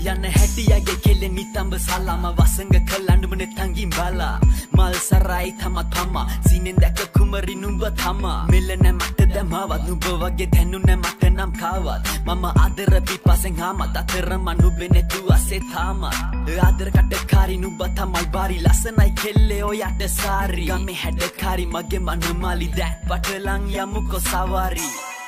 Yana hatiage kele nitamba salama wasanga kalandu mene tangi bala mal sarai thama thama sinen daka kumari numba thama melane matta damawa nuba wage dhanune matta nam khawat mama adara pipasen hama datara manube ne tu ase thama adara katakari nuba thamai bari lasanai kelle oyata sari game hadakari mage manamali that patalang yamuko sawari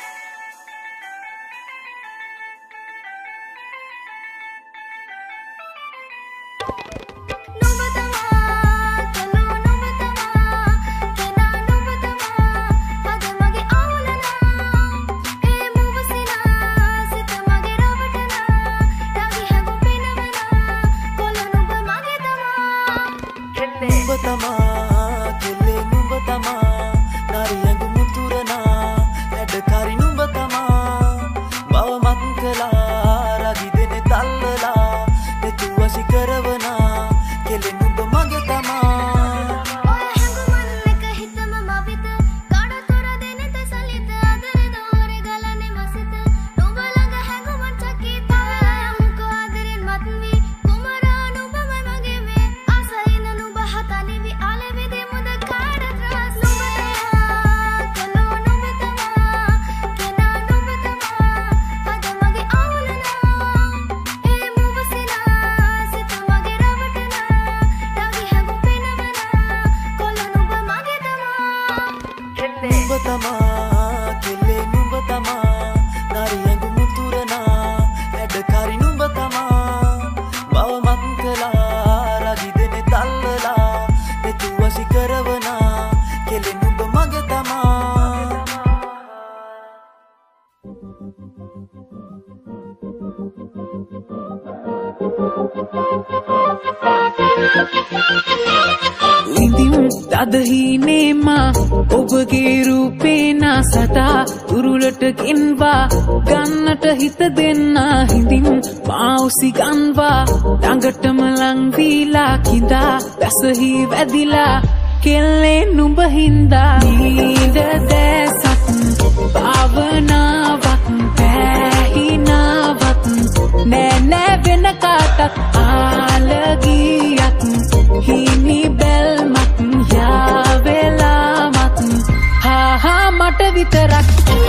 Adahine obage roope na sata urulata kinwa gannata hita denna hindin mausi ganwa dangatama lang vila kinda basahi vadila kelle numba hinda nida desat bavana wat pehina wat nene venakatak alagiyat hini bel mat ya vela mat ha ha mata vitarak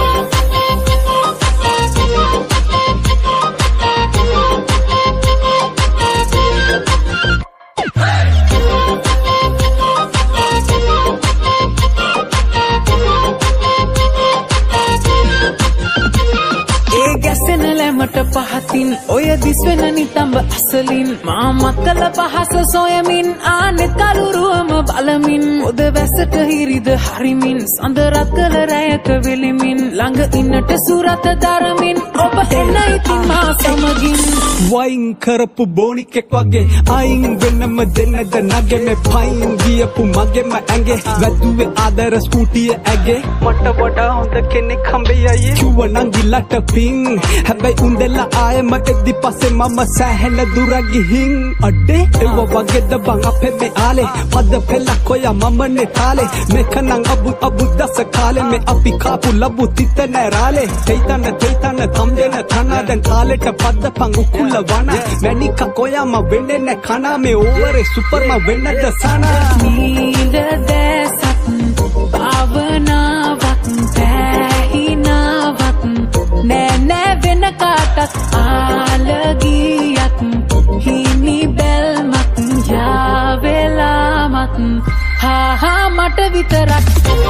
මට පහතින් ඔය දිස්වෙන නිතඹ අසලින් මා මත්තල පහස සොයමින් ආනෙත් කලුරුවම බලමින් ඔද වැසට හිරිද හරිමින් සඳ රත් කළ රැයක වෙලිමින් ළඟ ඉන්නට සුරත දරමින් ඔබ එන්න ඉතින් මා සමගින් වයින් කරපු බෝනිකෙක් වගේ අයින් වෙන්නම දෙන්නද නගේ මේ පයින් ගියපු මගේම ඇඟේ වැදුවේ ආදර ස්කූටිය ඇගේ මට වඩා හොඳ කෙනෙක් හම්බෙයි කිව්ව නංගිලට පිං හැබැයි උන්දෙලා ආයෙම එද්දි පස්සේ මම සෑහෙන දුර ගිහින් අඩේ ඒව වගේද බං අපේ මේ ආලේ පද පෙල්ලක් ඔයා මමනේ තාලේ මේක නං අබු දස කාලේ මේ අපි කාපු ලබු තිත නෑරාලේ තේතන තම්දෙන තන දැන් කාලෙට පද පං උකුල වන මැනිකක් ඔයාම වෙන්නේ නෑ කනා මේ ඕවරේ සුපර් මා වෙන්නද සනා නීද දැසත් භාවනාවක් පැහිනාවක් නෑ වෙන කාටත් ආලගියත් හිමි බැල්මත් යා වෙලාමත් හා හා මට විතරක්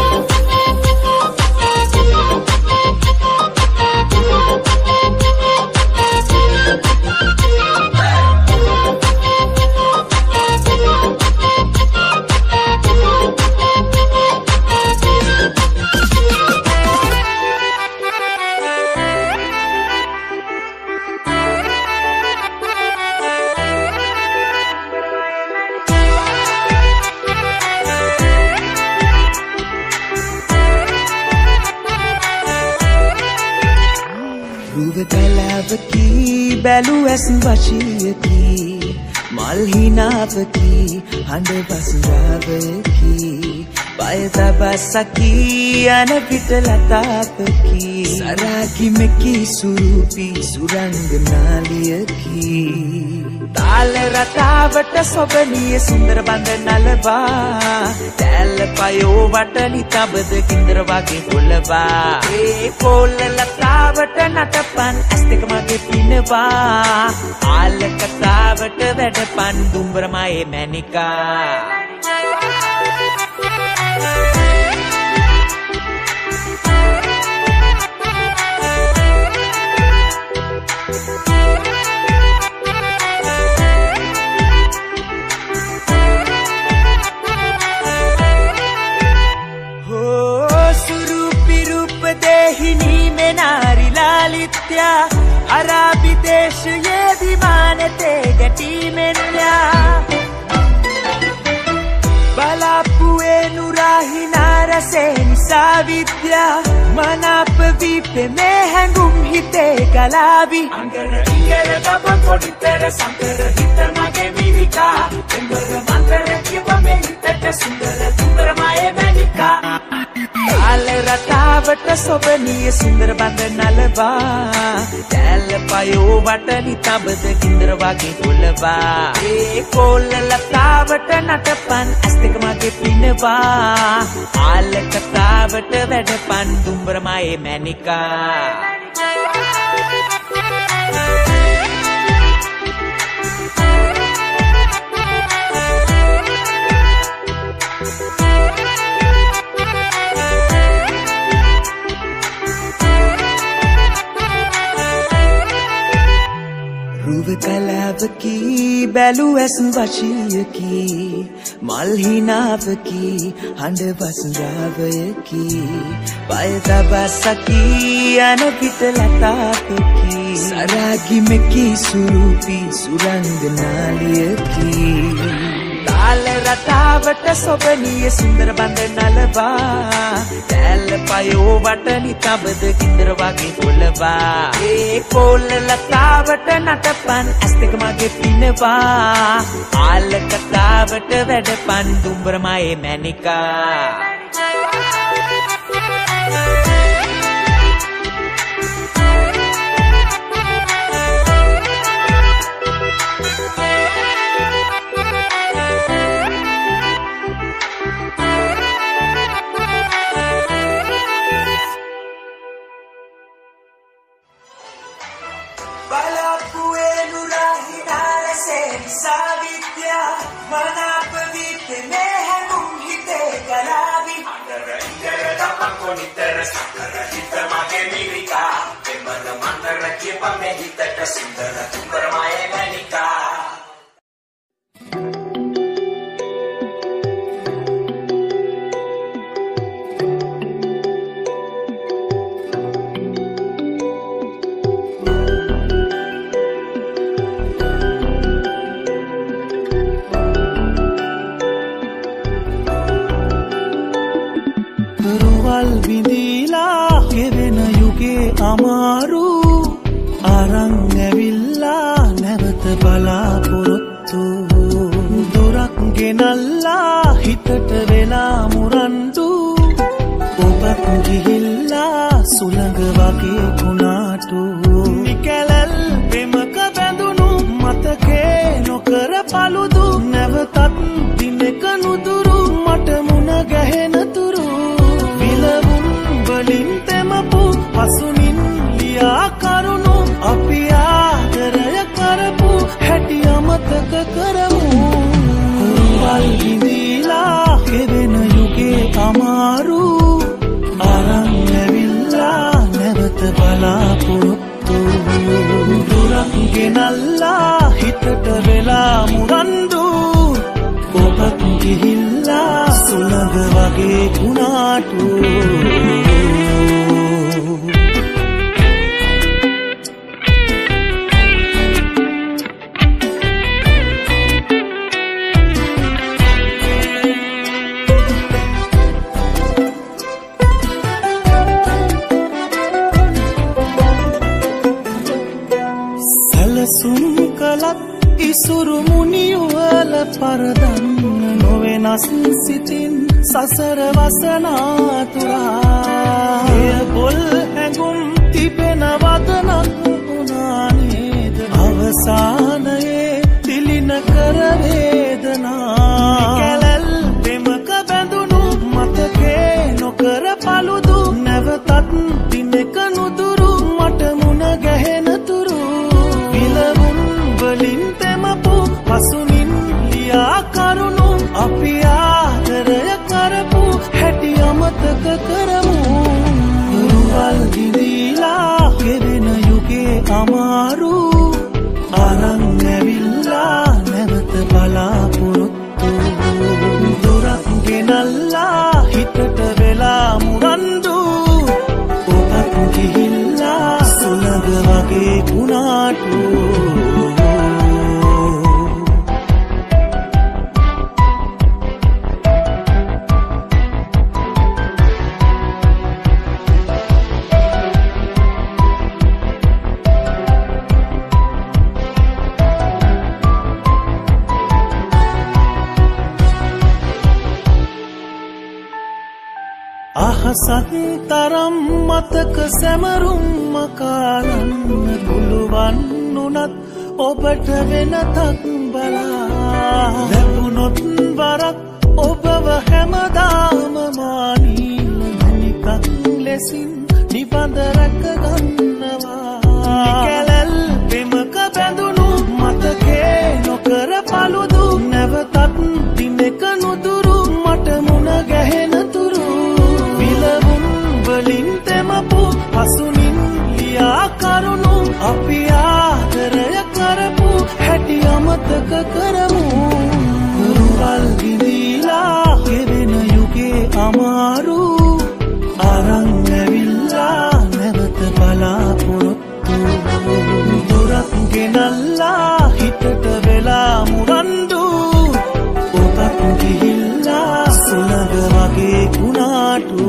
බැලු ඇස් වශයකි මල් හිනාවකි හඬ බසුරාවකි Paida basaki ana pitalataapaki saragi meki surupi suranganaliyaki Tala ratawata sobaniya sundara bandanalaba Tala payo watali tabada kindara wage holaba E kolla latawata natapan astika mage pinawa Ala katawata wadapan dumbaramaye manika Arabi desh ye dimanate gati menya Balapue nurahi narase nisavidya Manap vipe me hangum hite kalabi Angara ingara gaban koditara sankara hita mage mirika Tembara mantara kipa me hitata sundara tundara maye manika Tala ratawata sobaniya sundara bandanalaba Tala payo watali tabada kindara wage holaba E kolla latawata natapan astika mage pinawa Ala katawata wadapan dumbaramaye manika Ruvakalabaki balu asan vachiyaki malhinavaki handa vasanravayaki Paida basaki ana pitalataapaki saragi meki surupi suranganaliyaki Tala ratawata sobaniya sundara bandanalaba Tala payo watali tabada kindara wage holaba E kolla latawata natapan astika mage pinawa Ala katawata wadapan dumbaramaye manika Savidya manap vipe me hangum hite kalabi Angara ingara gapan koditara sankara hita mage mirika Tembara mantara kipa me hitata sundara tundara maye manika Vindila kevena yuge amaru arang evilla nevata balapuruttu durak genalla hitata vela murandu obat gihilla sulanga wage kunatu nikalal premaka bandunu matake nokara paludu nevatat dineka nuduru mata muna gahena turu Balintemapu pasunin liya karunu api aadaraya karapu hati amataka karamu Kurwal vindila kevena yuge amaru arang evilla nevata balapuruttu durak genalla hitata vela murandu obat gihilla sulanga wage kunatu Salasum kalat isuru muni wala paradanna නොවෙනස් සිතින් සසර වසනාතුරා එය පොල් හැඟුම් තිබෙන වදනක් වුණා නේද අවසානයේ තිලින කර වේදනා කැලල් පෙමක බැඳුණු මතකේ නොකර පළුදු නැවතත් දිනක නුදුරු මට මුණ ගැහෙන තුරු විලවුන් වලින් තෙමපු පසුනින් ලියා කරුණු අපි ආදරය කරපු හැටි අමතක කරමු දුරුවල් දිවිලා ගෙවෙන යුගේ අමාරු අරන් ඇවිල්ලා නැවත බලාපොරොත්තු දුරක් ගෙනල්ලා හිතට වෙලා මුරන්දු ඔබත් ගිහිල්ලා සුළඟ වගේ කුණාටු අහසක් තරම් මතක සැමරුම් මකාලන්න පුළුවන් උනත් ඔබට වෙනතක් බලා ලැබුණොත් වරක් ඔබව හැමදාම මානීල නිකක් ලෙසින් නිබඳ රැක ගන්නවා කැලල් පෙමක බැඳුණු මතකේ නොකර පළුදු නැවතත් දිනක නුදුරු මට මුණ ගැහෙන තුරු විලවුන් වලින් තෙමපු පසුනින් ලියා කරුණු අපි ආදරය කරපු හැටි අමතක කරමු දුරුවල් දිවිලා ගෙවෙන යුගේ අමාරු අරන් ඇවිල්ලා නැවත බලාපොරොත්තු දුරක් ගෙනල්ලා හිතට වෙලා මුරන්දු ඔබත් ගිහිල්ලා සුළඟ වගේ කුණාටු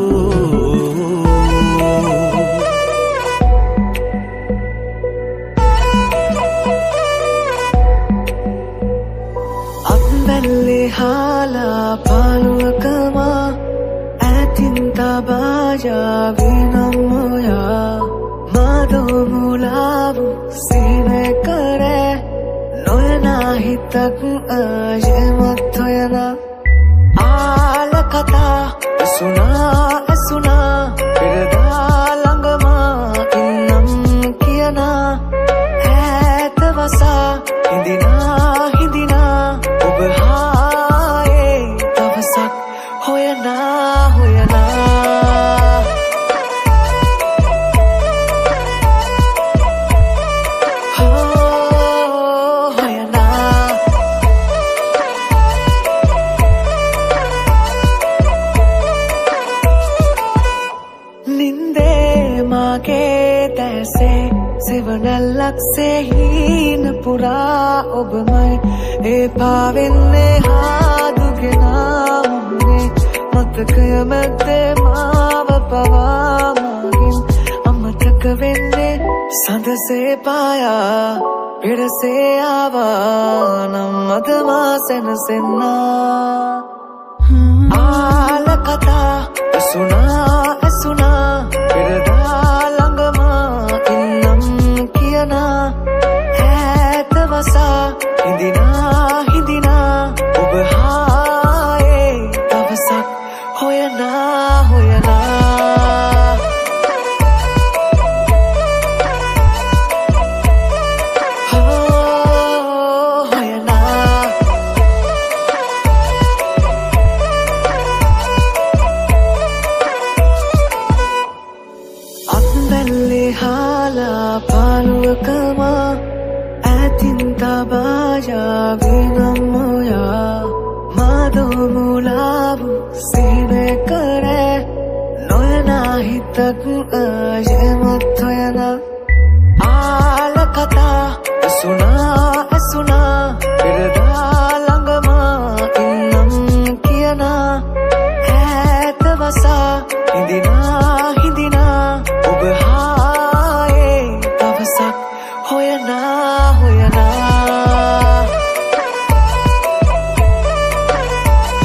අත්බැල්ලේ හාලා පාලුවකම ඇතින් තබාජා විනම්මොයා මාදෝ මුලාවු සීනේ කරේ නොයනා හිතක් අජමත් හොයනා ආල කතා ඇසුනා පෙරදා ළඟමා ඉන්නම් කියනා ඈත වසා හිඳිනා ඔබ හායේ දවසක් හොයනා ලක්සේ හීන පුරා ඔබමයි ඒ පාවෙන්නේ හාදුගෙනා උන්නේ මතකය මැද්දේ මාව පවා මගින් අමතක වෙන්නේ සඳසේ පායා පෙරසේ ආවා නම් මද මා සැනසෙන්නා ආල කතා ඇසුනා පෙරදා ළඟමා ඉන්නම් කියනා ඈත වසා හිඳිනා ඔබ හායේ දවසක් හොයනා අත්බැල්ලේ හාලා පාලුවකම ඇතින් තබාජා විනම්මොයා මාදෝ මුලාවු සීනේ කරේ නොයනා හිතක් අජමත් හොයනා ආල කතා ඇසුනා පෙරදා ළඟමා ඉන්නම් කියනා ඈත වසා හිඳිනා ඔබ හායේ දවසක් හොයනා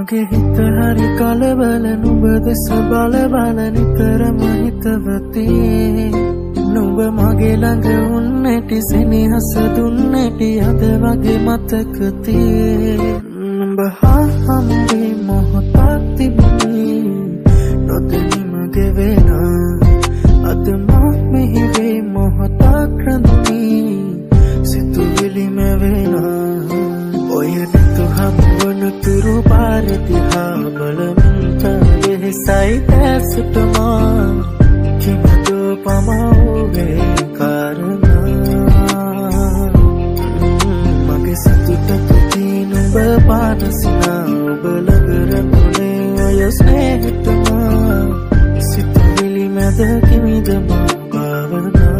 මගේ හිත හරි කලබල නුඹ දෙස බල බල නිතරම හිතවතේ නුඹ මගේ ළඟ වුන්නේටි සෙනෙහස දුන්නේටි අද වගේ මතකතේ නුඹ හම්බේ මොහොතක් තිබුණේ නොදැනීම ගෙවෙන අද මා මෙහි වේ මොහොතක් රැඳුනේ සිතුවිලි මැවෙන ඔය නිතු හම්බවන තුරු පාර දිහා බලමින් තවෙහෙසයි දැසටමා කිමදෝ පමවුවේ කාරණා මගේ සතුටට දී නුඹ පානසිනා ඔබ ළඟරතුනේ ඔය ස්නේහතමා සිතුවිලි මැද කිමිදම භාවනා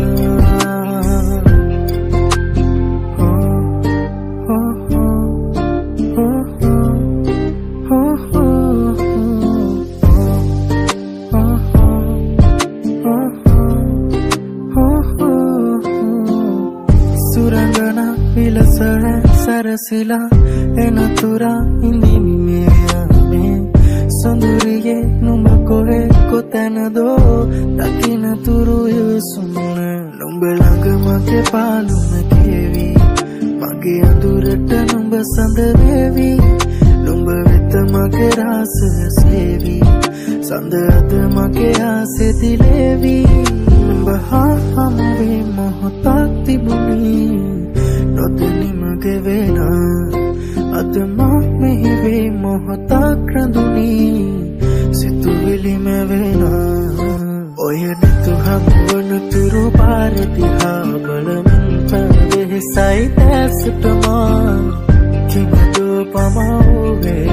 සරසිලා එනතුරා ඉඳින්නේ සොඳුරියේ නුඹ කොහේ කොතැනදෝ දකින්නතුරු යසුන නුඹ ළඟ මගේ පාලුම කෙවි මගේ අඳුරට නුඹ සඳ වේවි නුඹ වෙත මගේ රාසය සේවි සඳ අද මගේ ආසේ දිලේවි නුඹ හම්බේ මොහොතක් තිබුණේ නොදැනීම ගෙවෙන අද මා මෙහි වේ මොහොතක් රැඳුනේ සිතුවිලි මැවෙන ඔය නිතු හම්බවන තුරු පාර දිහා බලමින් තවෙහෙසයි දැසටමා කිමදෝ පමවුවේ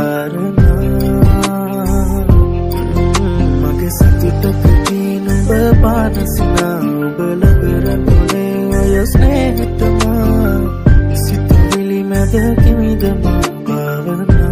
කාරණා මගේ සතුටට දී නුඹ පානසිනා ඔබ ළඟරතුනේ ඔය ස්නේහතමා සිතුවිලි මැද කිමිදම භාවනා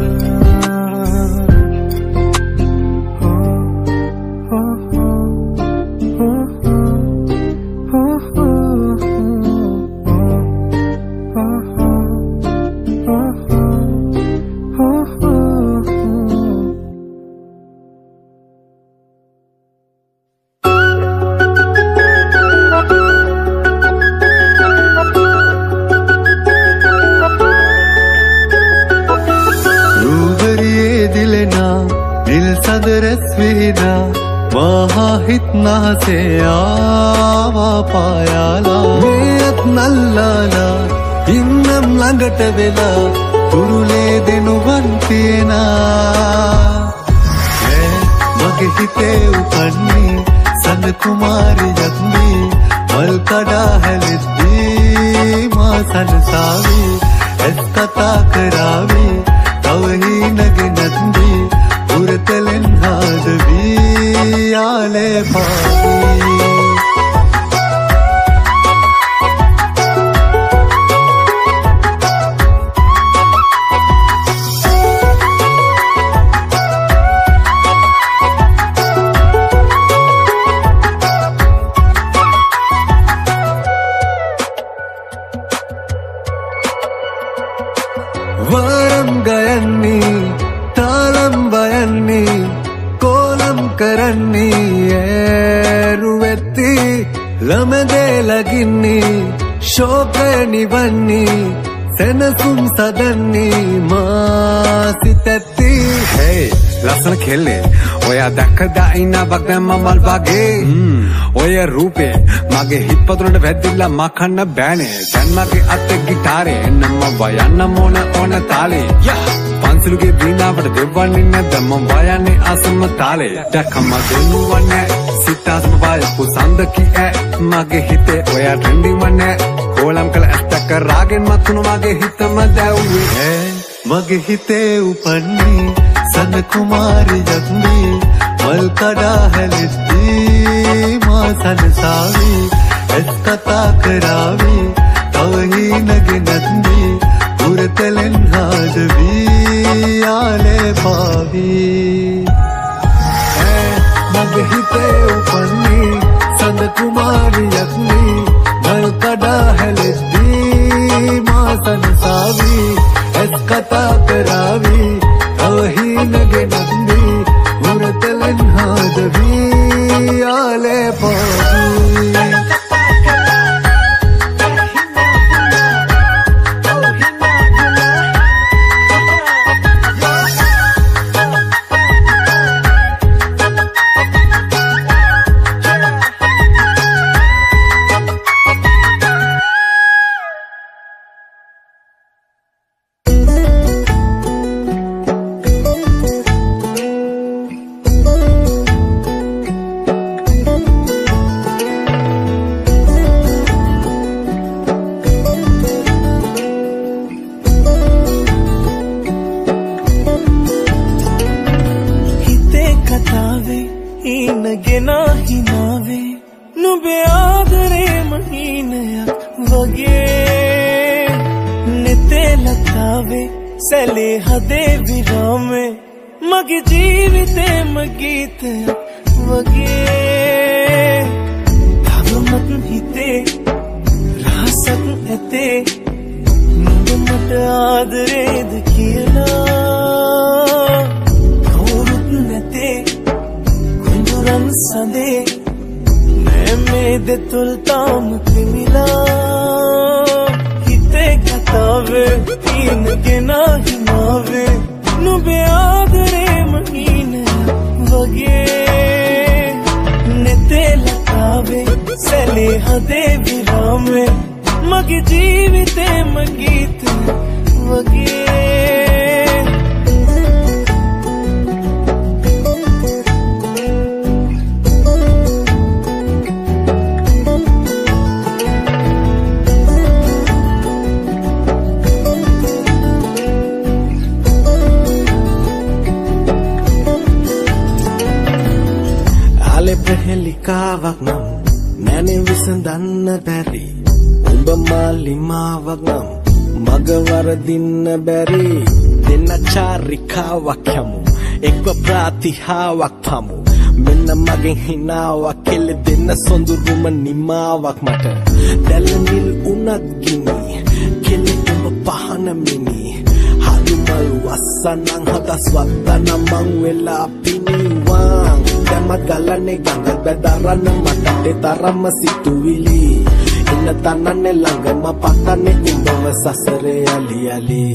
से आवा पायाला मेयत नल्लाला इन्नम लंगट वेला तुरुले देनुवन पेना मगे हिते उपन्नी संग कुमारी जगनी मल कड़ा हलिद्दी मां संसावी एस कथा करावी तवही नगे नंदी उरतलन हादवी आले पावी वरम गयन्नी तालम वयन्नी कोलम करन्नी रुवेत्ती लमदे लगिन्नी शोक निवन्नी सेनसुम सदन्नी मासितत्ती हे लसन खेले ओया दक्कदा इना बगम मल बागे ओया रूपे मागे हिप्पतुरंड වැදිලා මකන්න බෑනේ දැන් මගේ අතේ ගිටාරේ නම්ම වයන්න මොන ඕන තාලේ පන්සලුගේ වීණාවට දෙවන්නේ නැද්ද මම වයන්නේ අසම තාලේ දැක්කම දෙනුවන්නේ සිතාසම වය කුසන්ද කී මගේ හිතේ ඔයා ට්‍රෙන්ඩින් වන්නේ කොලම් කළ ඇත්තක රාගෙන් මතුණු මගේ හිතම දැවුවේ මගේ හිතේ උපන්නේ සඳ කුමාරි ජග්මි मल कड़ा हलिद्दी मां संसावी एस कथा करावी तवही नगे नंदी उरतलन हादवी आले पावी मगे हिते उपन्नी संद कुमारी यग्नि मल कड़ा हलिद्दी मां संसावी एस कथा करावी तवही නන්දි උරතලෙන් හදවී ආලේ පාදී තිහාවක් පමු මෙන්න මගෙන් හිනාවක් කෙල්ල දෙන්න සොඳුරුම නිමාවක් මට දැල්නිල් උනත් ගිනි කෙල්ලෙම පහන මිනි හදුමල් වස්සනං හදස් වත්තන මං වෙලා පිනිවාන් දැමත් ගලන්නේ ගඟල් බැදරන්න මට තරම්ම සිතුවිලි ඉන්න තන්නන්නේ ළඟම පතන්නේ උඹව සසරේ අලි අලි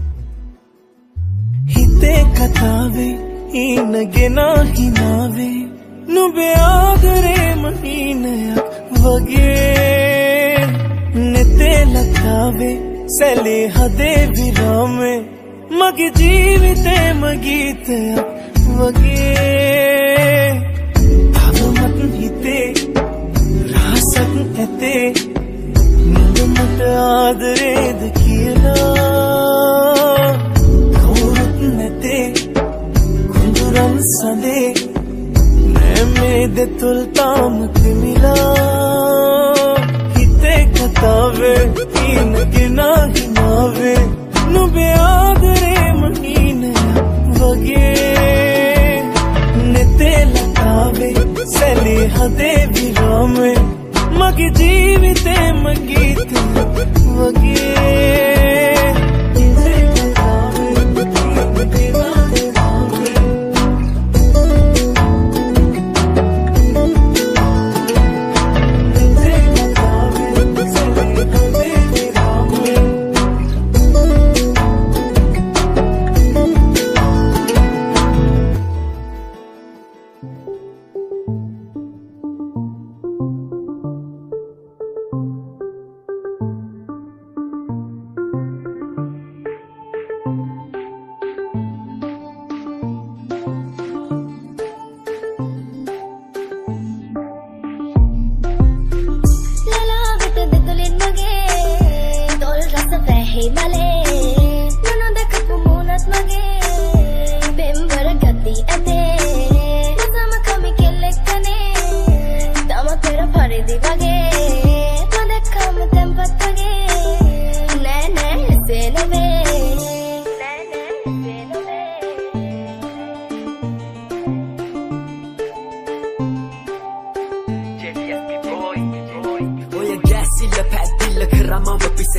හිතේ කතාවේ ඉනගෙන හිනාවේ නුඹේ ආදරේම හීනයක් වගේ නෙතේ ලතාවේ සැලේ හදේ විරාමේ මගේ ජීවිතේම ගීතයක් වගේ තවමත් හිතේ රහසක් ඇතේ නුඹ මට ආදරේද කියලා කවුරුත් නැතේ සදේ නෑමේ දෙතුල් තාම තිමිලා හිතේ කතාවේ ඉනගෙන හිනාවේ නුඹේ ආදරේම හීනයක් වගේ නෙතේ ලතාවේ සැලේ හදේ විරාමේ මගේ ජීවිතේම ගීතයක් වගේ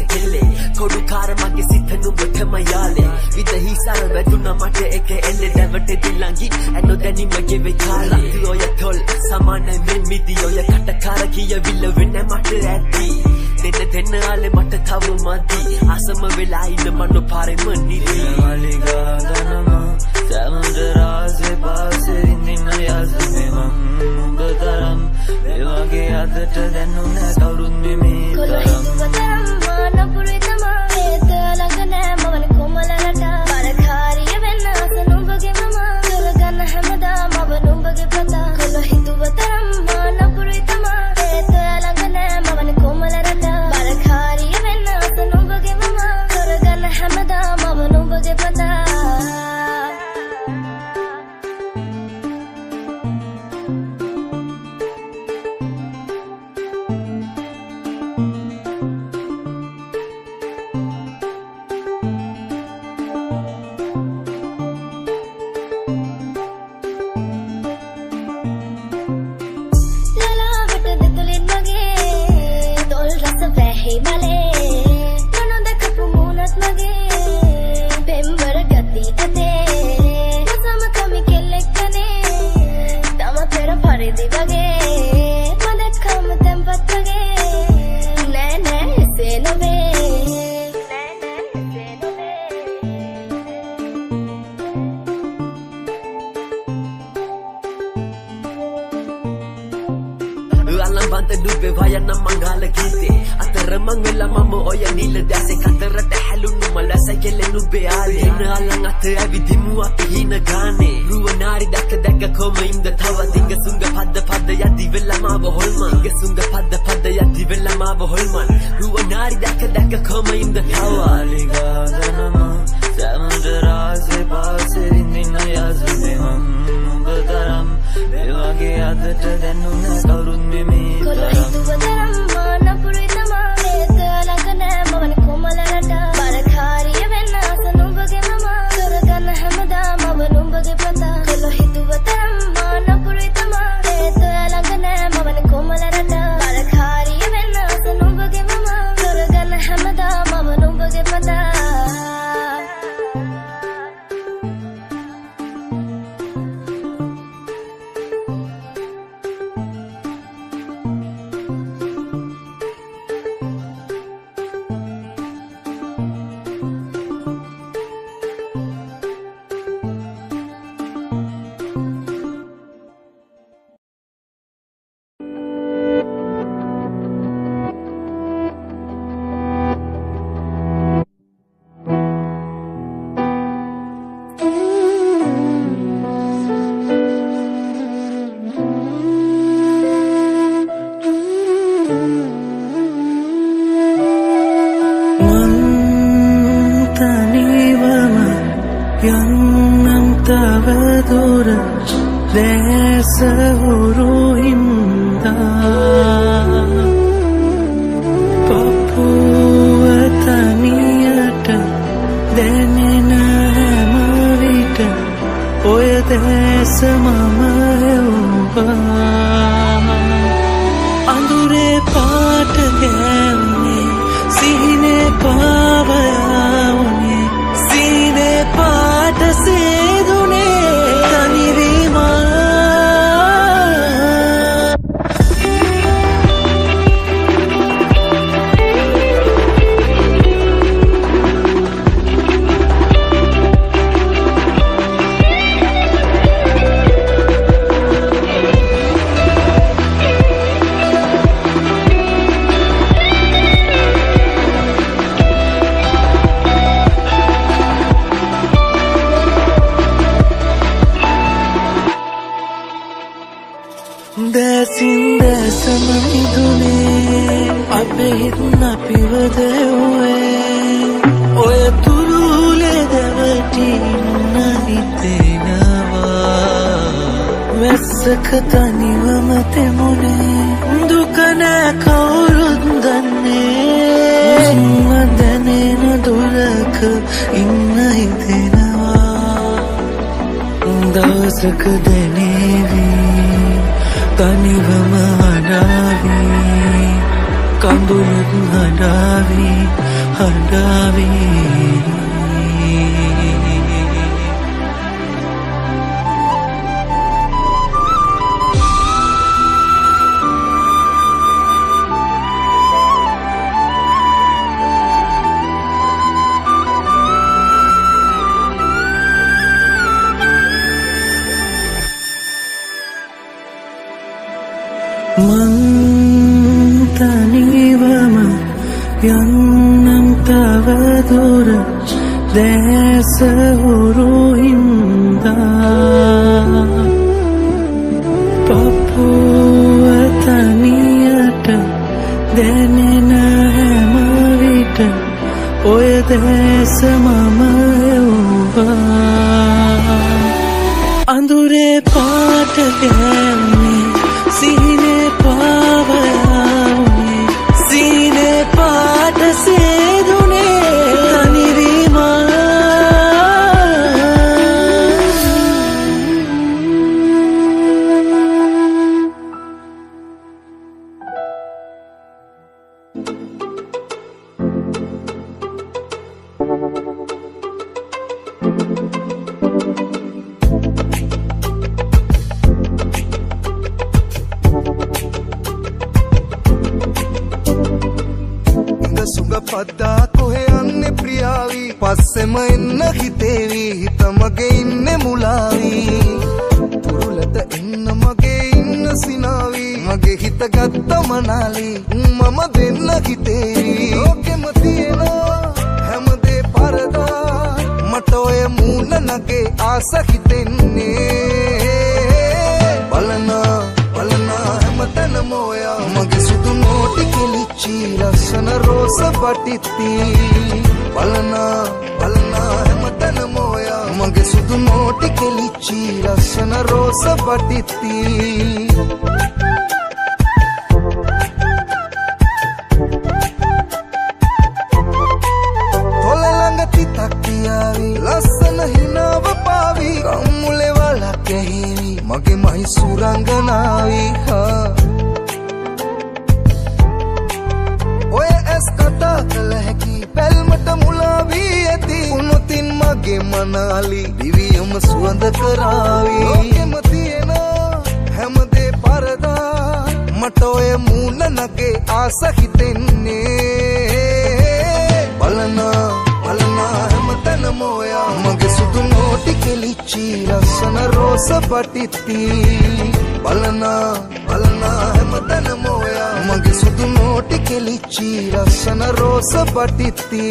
kelle kodu kara mage sitha nubatama yale vidahi sara veduna mate eke ende devate dilangi anno dani mage vekala oya tol samana men midi oya katakara kiya villa wenna mate atti denna ale mate thavu madi asama vela ina manu pare manidi maliga danama samudra se paase inna yasme bataram evage adata dannuna kawrun me taram mana puritama eta lagana mavan komalarata barakhariya wenna asanumbage mama karagana hamada mavanumbage pata kolo hinduvataram mana puritama eta lagana mavan komalarata barakhariya wenna asanumbage mama karagana hamada mavanumbage pata alam banta dubbe vayana mangala gite atara mangela mama oya nila dase katara tahlu numala sakele nubbe ale hina alang ate avidimu api hina gane ruwanari dakka dakka koma inda thawa dinga sunga padda padda yadi vella ma boholman dinga sunga padda padda yadi vella ma boholman ruwanari dakka dakka koma inda thawa aliga danama samudra se paase inna yasme bataram evage adata dannuna kawrun me taram mana puritama eta lagana mavan komalarata barakhariya wenna asanumbage mama karagana hamada mavanumbage pata kolo hinduvataram mana puritama eta lagana mavan komalarata barakhariya wenna asanumbage mama karagana hamada mavanumbage pata Yannam tavadura desahuru inda papuvataniyata denena hamavita oya desa mama heuba andure paata gavne sihine pavayavne sine paata sedune tanivima Dasin dasama midune abe hitna pivade hue oya turule davati nahitenawa vesaka niwamate mone dukana kaurun danne madane na dolaka inna hitenawa dasak denevi tanivama hadavi kandulat hadavi හඬාවේ තනිවම යන්නම් තව දුර දැස හුරු හින්දා පපුව තනියට දැනෙන හැම විට ඔය දැස මම එව්වා අඳුරේ පාට ගැන්නේ सीने पावयाउने सीने पाट से दुने तनिरीमा පද්දා කොහේ යන්නේ ප්‍රියාවි පස්සෙම එන්න හිතේවි හිත මගේ ඉන්නේ මුලාවි තුරුලට එන්න මගේ ඉන්න සිනාවි මගේ හිත ගත්ත මනාලි මම දෙන්න හිතේවි ලෝකෙම තියෙන හැමදේ පරදා මට ඔය මූණ නගේ ආස හිතෙන්නේ බලන හැමතැනම ඔයා මගේ සුදු නෝටි කෙලිච්චි ලස්සන රෝස පටිත්ති බලන හැමතැනම ඔයා මගේ සුදු නෝටි කෙලිච්චි ලස්සන රෝස පටිත්ති තොල ළඟ තිතක් තියාවි ලස්සන හිනාව පාවි කම්මුලේ වලක් ඇහිවි මගේ මහි සුරංගනාවි ඔය ඇස් කතා කළ හැකි බැල්මට මුලාවී ඇති උනුතින් මගේ මනාලි දිවියම සුවඳ කරාවි ලෝකෙම තියෙන හැමදේ පරදා මට ඔය මූණ නගේ ආස හිතෙන්නේ බලන හැමතැනම ඔයා මගේ සුදු නෝටි කෙලිච්චි ලස්සන රෝස පටිත්ති බලන හැමතැනම ඔයා මගේ සුදු නෝටි කෙලිච්චි ලස්සන රෝස පටිත්ති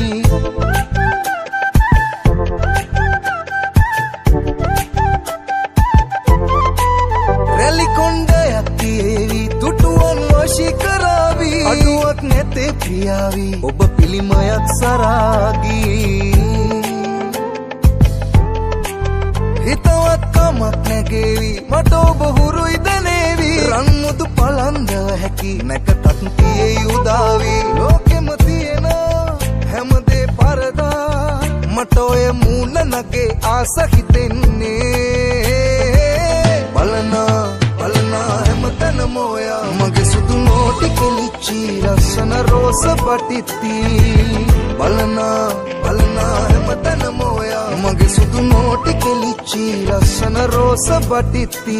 රැලි කොණ්ඩයක් තියේවි තුටුවන් වශී කරාවි අඩුවක් නැතේ ප්‍රියාවි ඔබ පිළිමයක් සරාගී හිතවත් කමක් නැගේවි මට ඔබ හුරුයි දැනේවි රන්මුතු පලන්දව හැකි නැකතත් තියේ උදාවි ලෝකෙම තියෙන හැමදේ පරදා මට ඔය මූණ නගේ ආස හිතෙන්නේ බලන හැමතැනම ඔයා මගේ සුදු නෝටි කෙලිච්චි ලස්සන රෝස පටිත්ති බලන හැමතැනම ඔයා මගේ සුදු නෝටි කෙලිච්චි ලස්සන රෝස පටිත්ති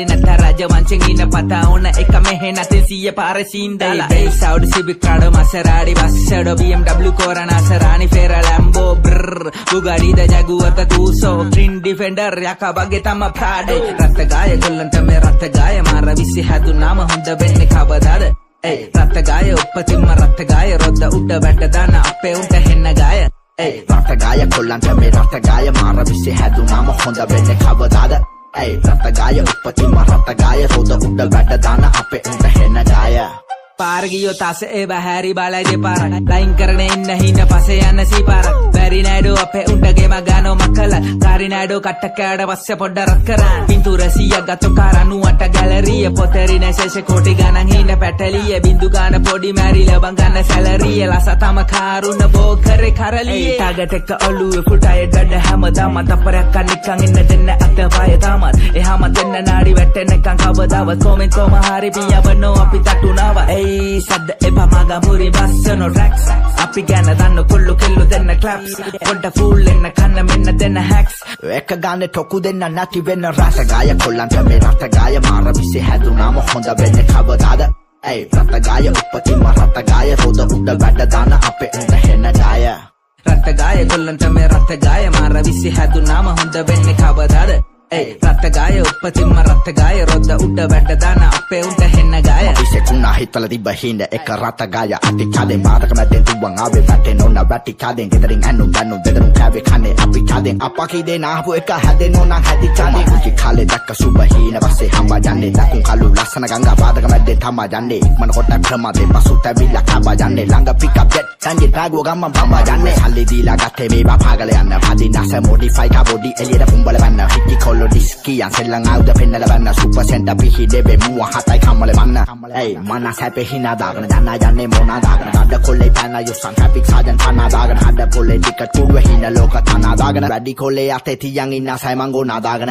කාලේ නැත රජ වංශෙන් ඉන පතා ඕන එක මෙහෙ නැති 100 පාර සීන් දාලා ඒ සවුඩ් සිවික් Prado මසරාඩි බස්සඩෝ BMW Corona Serrani Ferrari Lambo brr Bugatti da Jaguar Tuso Green Defender යකා වගේ තම ප්‍රාඩෝ රත්ගාය කොල්ලන්ට මේ රත්ගාය මාර විසි හැදුනාම හොඳ වෙන්නේ කවදාද ඒ රත්ගාය උපතින්ම රත්ගාය රොද්ද උඩ වැට දාන අපේ උන්ට හෙන්න ගාය ඒ රත්ගාය කොල්ලන්ට මේ රත්ගාය මාර විසි හැදුනාම හොඳ වෙන්නේ කවදාද ඒ රත්ගාය උපතින්ම රත්ගාය රොද්ද උඩ වැට දාන අපේ උන්ට හෙන්න ගාය පාර ගියෝ තස ඒ බහැරි බලගේ පාර ලයින් කරගෙන ඉන්න හින්න පස්සේ යන්න සීපාර බැරි නෑඩෝ අපේ උණ්ඩගේ මගානෝ මකල කාරි නෑඩෝ කට්ට කෑඩ පස්සේ පොඩ්ඩ රත් කරා පින්තූර 100ක් ගත්ත කාර 98 ගැලරිය පොතේරි නැසෙෂ කෝටි ගණන් හින්න පැටලිය බින්දු ගාන පොඩි මැරි ලබන් ගන්න සැලරිය ලස තම කාරුණ බෝ කරේ කරලිය ටාගට් එක ඔළුවේ ෆුටයි ඩඩ හැමදාම තපරයක් නිකන් ඉන්න දෙන්න අත පය තාමත් එහාම දෙන්න නාඩි වැටෙනකන් කවදාවත් කොමෙන් කොම හරි පියවනෝ අපි තටුනාවා සද්ද එපා මග මුරි බස්සනෝ රැක්ස් අපි ගැන දන්න කොල්ලු කෙල්ලු දෙන්න ක්ලැප්ස් පොඩ්ඩ ෆූල් එන්න කන්න මෙන්න දෙන්න හැක්ස් එක ගානේ ටොකු දෙන්න නැති වෙන්න රටගාය කොල්ලන්ට මේ රටගාය මාර විසි හැදුනාම හොඳ වෙන්නේ කවදාද ඒ රටගාය උපතින්ම රටගාය රොද උඩ වැඩ දාන අපේ උන්ට හෙන්න ගාය රටගාය කොල්ලන්ට මේ රටගාය මාර විසි හැදුනාම හොඳ වෙන්නේ කවදාද ඒ රත්ගාය උපතින්ම රත්ගාය රොද්ද උඩ වැඩ දාන අපේ උන්ට හෙන්න ගාය විසකුණා හිතල තිබ්බ හිඳ එක රත්ගාය අති කාදෙන් මාතක මැදෙන් තුවන් ආවේ වැටෙන ඕන වැටි කාදෙන් ගෙදරින් ඇන්නු ගන්නු දෙදරුම් කෑවේ කන්නේ අපි කාදෙන් අපා කීදේ නාහපු එක හැදෙන්න ඕන හැදි කාදේ කුචි කාලේ දැක්ක සුබ හීන පස්සේ හම්බා යන්නේ දකුන් කළු ලස්සන ගංගා පාදක මැදෙන් තමා යන්නේ ඉක්මන කොට ප්‍රමාදේ පසුට ඇවිල්ලා කබා යන්නේ ළඟ පිකප් ජෙට් සංජේ ටාගුව ගම්මන් බම්බා යන්නේ සල්ලි දීලා ගත්තේ මේවා පාගල යන්න පදින්නස මොඩිෆයි කා බොඩි එළියට පුම්බල වන්න හිටි කොල්ලෝ ඩිස්කියන් සෙල්ලං ආවුද පෙන්නල වන්න සුපර් සෙන්ටර් පිහි දෙබේ මුව හතයි කම්මල වන්න ඒ මනස හැපේ හිනා දාගෙන යන්න යන්නේ මොනා දාගෙන අඩ කොල්ලේ පැන යොසන් හැපික් සාජන් පනා දාගෙන අඩ පොල්ලේ ටිකට් කුඩුව හින ලෝක තනා දාගෙන වැඩි කොල්ලේ අතේ තියන් ඉන්න සයිමන් ගෝනා දාගෙන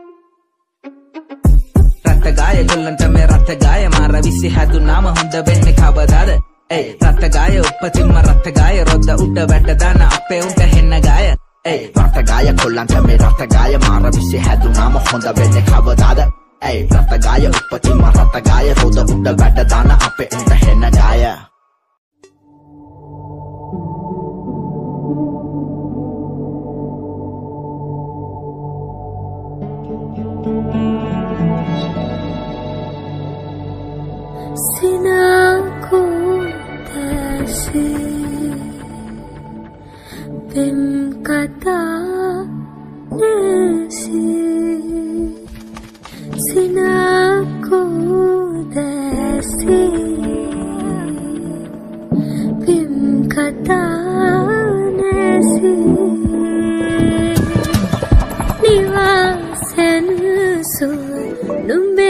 රත්ගාය කොල්ලන්ට මේ රත්ගාය මාර විසි හැදුනාම හොඳ වෙන්නේ කවදාද ඒ රත්ගාය උපතින්ම රත්ගාය රොද්ද උඩ වැඩ දාන අපේ උන්ට හෙන්න ගාය ඒ රත්ගාය කොල්ලන්ට මේ රත්ගාය මාර විසි හැදුනාම හොඳ වෙන්නේ කවදාද ඒ රත්ගාය උපතින්ම රත්ගාය රොද්ද උඩ වැඩ දාන අපේ උන්ට හෙන්න ගාය Sinaku dasi Pem kata nasi Sinaku dasi Pem kata nasi Niwasen su numbe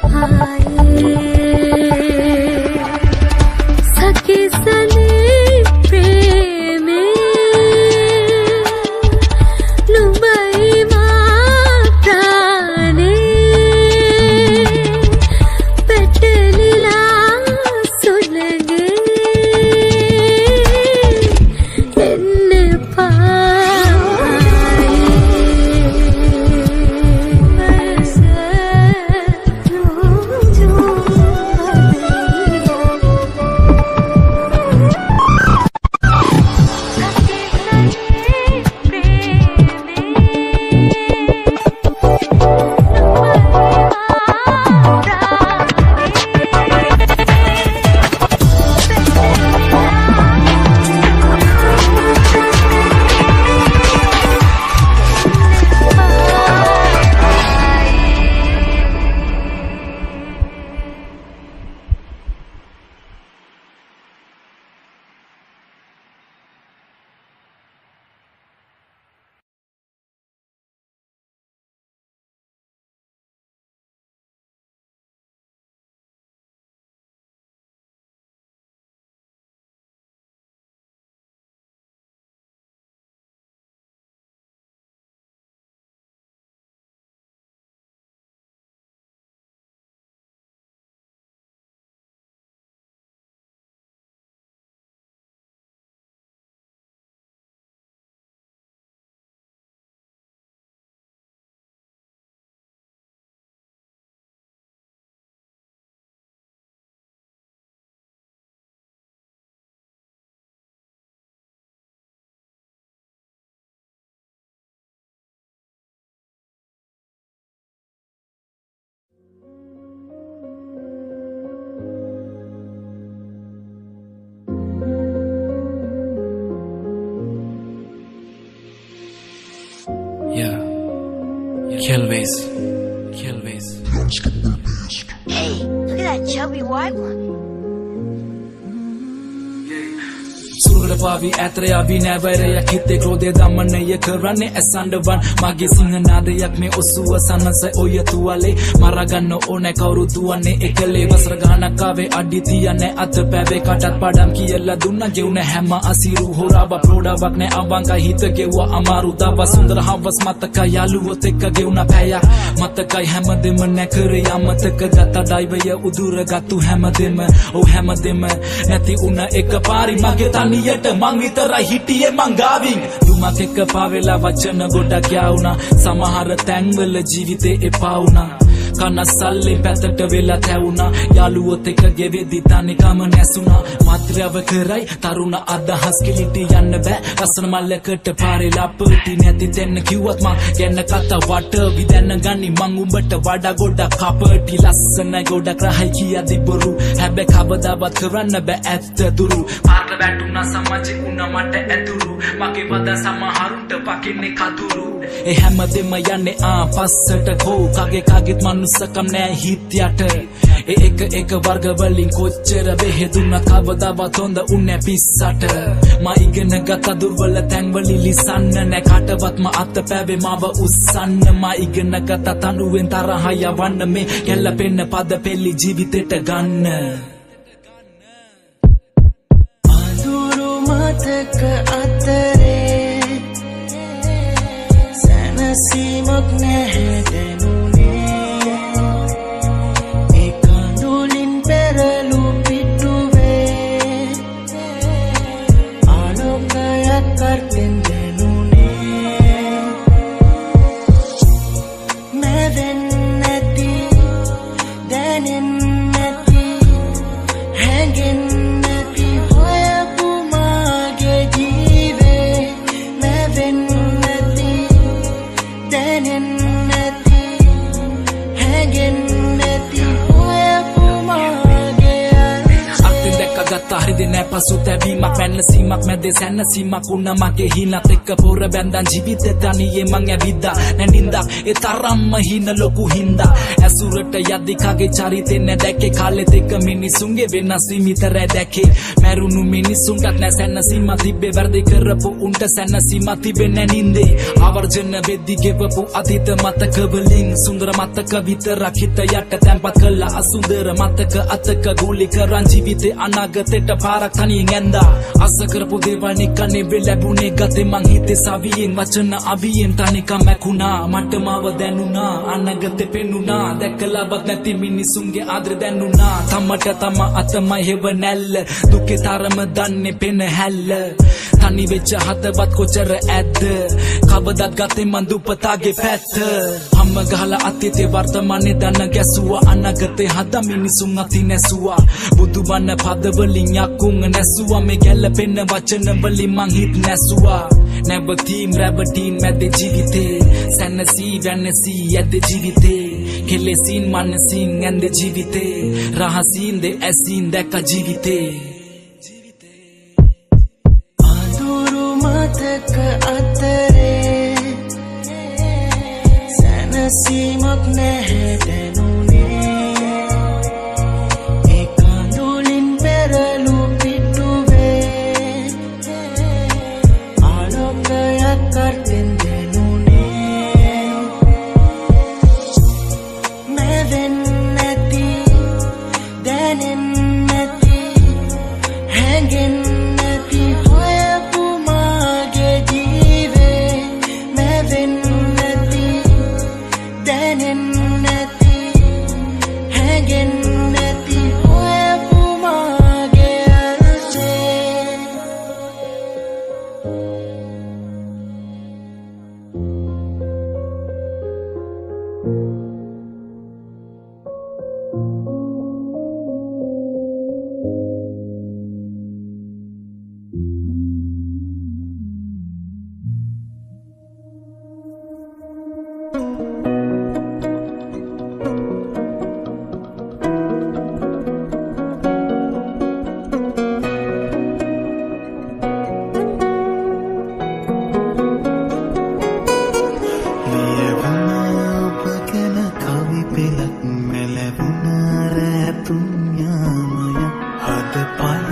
Sakisane Kelvez. Hey, look at that chubby white one. Surgapavi atrayavi neverya khitte krode damane yakrane asandavan mage singhanaadayak me osuwa sanasai oya tuwale maraganno one kawru tuwane ekale wasra ganak ave aditiyane at pawe katat padam kiyalla dunna gewna hamma asiru horaba prodawak ne awanka hit gewwa amaru dawa sundara havas mataka yaluwot ekka gewna paya matakai hamadem nakare amataka gata daivaya udura gatu hamadem o hamadem nati una ekapari mage taniyata මං විතරයි හිටියේ මං ගාවින් දුමක් එක්ක පාවෙලා වචන ගොඩක් යවුණා සමහර තැන්වල ජීවිතේ එපා වුණා කනස්සල්ලේ පැතට වෙලා තැවුණා යාළුවොත් එක්ක ගෙවෙදි තනිකම නැසුණා මාත්‍රාව කරයි තරුණ අදහස් කිලිටි යන්න බෑ රසන මල්ලකට පාරේ ලපටි නැති තැන්න කිව්වත් මං ගැන කතා වට විදන්න ගනි මං උඹට වඩා ගොඩක් කපටි ලස්සනයි ගොඩක් රහයි කියදි බොරු හැබැයි කවදාවත් කරන්න බෑ ඇත්ත දුරු පාට වැටුණා සමාජෙ උනා මට ඇතුරු මගේ වද සමහරුන්ට පකින්නේ කතුරු ඒ හැමදෙම යන්නේ ආපස්සට කෝ කගෙත් මනුස්සකම් නෑ හිත් යට ඒ එක වර්ග වලින් කොච්චර බෙහෙදුනත් කවදාවත් හොඳ උන්නේ පිස්සට මා ඉගෙන ගත දුර්වල තැන් වලින් ලිසන්න නෑ කාටවත්ම අත පැවේ මාව උස්සන්න මා ඉගෙන ගත තනුවෙන් තරහ යවන්න මේ ගැලපෙන්න පද පෙළි ජීවිතේට ගන්න අඳුරු මතක අතරේ සනසීමක් නැහැ පසුතැවීමක් පැනසීමක් මැදේ සැනසීමක් උන්න මගේ හිනත් එක්ක පොර බැඳන් ජීවිතේ තනියේ මං ඇවිද්දා නැනින්දක් ඒ තරම්ම හින ලොකු හින්දා ඇසුරට යද්දි කගේ චරිතේ නැදැකේ කාලෙත් එක්ක මිනිසුන්ගේ වෙනස් විතර දැකේ මැරුණු මිනිසුන්ටත් නැ සැනසීම තිබ්බේ වර්ධි කරපු උන්ට සැනසීම තිබෙන්නේ නින්දේ ආවර්ජන වෙද්දි ගෙවපු අතීත මතක වලින් සුන්දර මතක විතරක් හිත යට තැම්පත් කළා අසුන්දර මතක අතක ගුලි කරන් ජීවිතේ අනාගතේට පාරක් තනියෙන් ඇන්දා අස කරපු දේවල් නිකන් ලැබුණේ ගතේ මං හිතේ සවියෙන් වචන අවියෙන් තනිකම මැකුණා මට මාව දැනුණා අනාගතේ පෙනුණා දැකලාවත් නැති මිනිසුන්ගේ ආදර දැනුණා තමට තම අතමයි හෙව නැල්ල දුකේ තරම දන්නේ පෙන හැල්ල තනි වෙච්ච හදවත් කොචර ඇද්ද කවදත් ගතේ මන් දුපතාගේ පැත්ත හැම ගහලා අතීතේ වර්තමානේ දන්න ගැසුවා අනාගතේ හද මිනිසුන් අති නැසුවා බුදුබණ පද වලින් යකුන් නැසුවා මේ ගැලපෙන වචන වලින් මං හිත නැසුවා never team rubber team මැද ජීවිතේ සැනසී වෙනසී යද ජීවිතේ කෙලෙසින් මනසින් ඇඳ ජීවිතේ රහසින් දෙ ඇසින් දැක ජීවිතේ අඳුරු මතක අතරේ සැනසීමක් නැහැ දැනුනේ ඒ කඳුලින් පෙරළු පිටුවේ ආලෝකයක් කරතෙන් දැනුනේ මැවෙන් නැති දැනෙන් නැති හැඟෙන් නැති හොයපු මාගේ ජීවේ මැවෙන් නැති දැනෙන් නැති හැඟෙන් නැති හොයපු මාගේ අර්ථේ පල